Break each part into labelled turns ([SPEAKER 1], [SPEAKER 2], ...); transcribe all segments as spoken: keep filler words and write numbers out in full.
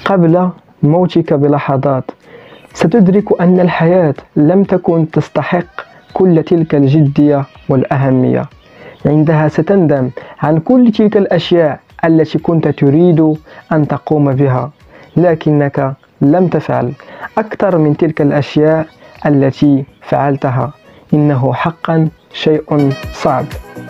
[SPEAKER 1] قبل موتك بلحظات ستدرك أن الحياة لم تكن تستحق كل تلك الجدية والأهمية. عندها ستندم عن كل تلك الأشياء التي كنت تريد أن تقوم بها، لكنك لم تفعل أكثر من تلك الأشياء التي فعلتها. إنه حقا شيء صعب.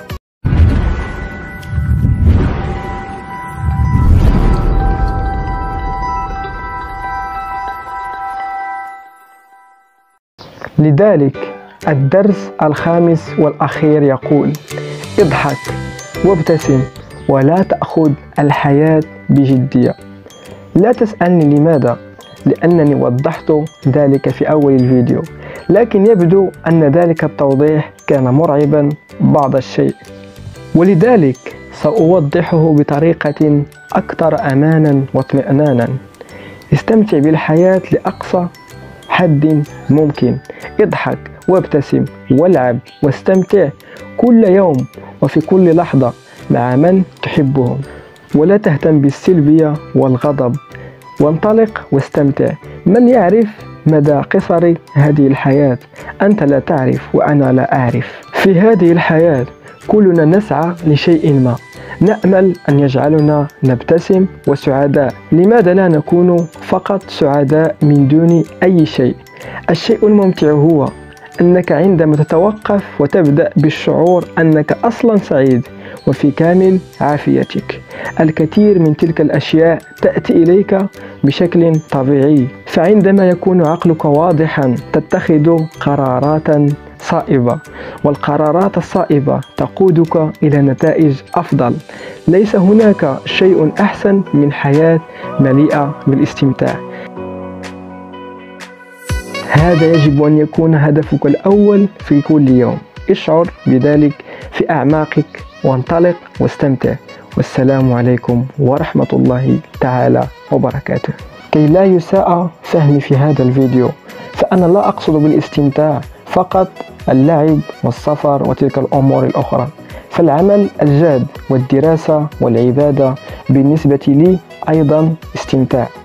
[SPEAKER 1] لذلك الدرس الخامس والأخير يقول: اضحك وابتسم ولا تأخذ الحياة بجدية. لا تسألني لماذا، لأنني وضحت ذلك في أول الفيديو، لكن يبدو أن ذلك التوضيح كان مرعبا بعض الشيء، ولذلك سأوضحه بطريقة أكثر أمانا واطمئنانا. استمتع بالحياة لأقصى حد ممكن. اضحك وابتسم والعب واستمتع كل يوم وفي كل لحظة مع من تحبهم، ولا تهتم بالسلبية والغضب. وانطلق واستمتع. من يعرف مدى قصر هذه الحياة؟ أنت لا تعرف وأنا لا أعرف. في هذه الحياة كلنا نسعى لشيء ما، نأمل أن يجعلنا نبتسم وسعداء. لماذا لا نكون فقط سعداء من دون أي شيء؟ الشيء الممتع هو أنك عندما تتوقف وتبدأ بالشعور أنك أصلا سعيد وفي كامل عافيتك، الكثير من تلك الأشياء تأتي إليك بشكل طبيعي. فعندما يكون عقلك واضحا تتخذ قرارات صائبة، والقرارات الصائبة تقودك إلى نتائج أفضل. ليس هناك شيء أحسن من حياة مليئة بالاستمتاع. هذا يجب أن يكون هدفك الأول في كل يوم. اشعر بذلك في أعماقك وانطلق واستمتع. والسلام عليكم ورحمة الله تعالى وبركاته. كي لا يساء فهمي في هذا الفيديو، فأنا لا أقصد بالاستمتاع فقط اللعب والسفر وتلك الأمور الأخرى، فالعمل الجاد والدراسة والعبادة بالنسبة لي أيضا استمتاع.